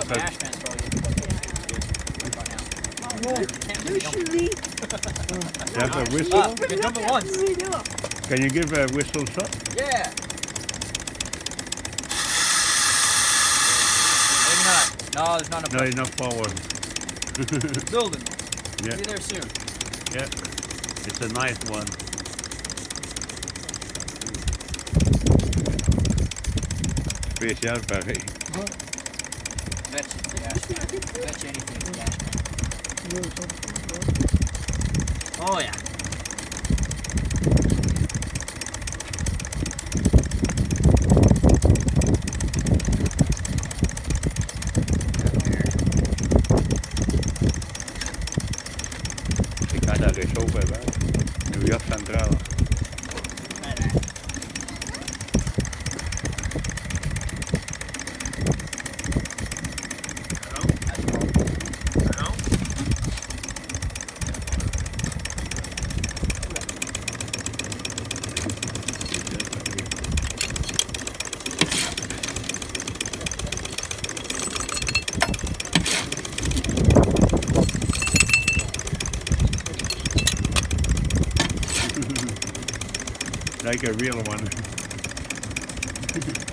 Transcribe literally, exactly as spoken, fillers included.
the Ashman's probably Usually. You have a whistle? Ah, you can jump at once. Can you give a whistle shot? Yeah. Maybe not. No, there's not enough. No, you're not forward. Building. Yeah. Be there soon. Yeah. It's a nice one. Special Barry. Bet you the Ashman. Bet you anything the Ashman. Oh yeah. Ik ga daar eens over bij. Nu jas centraal. Like a real one.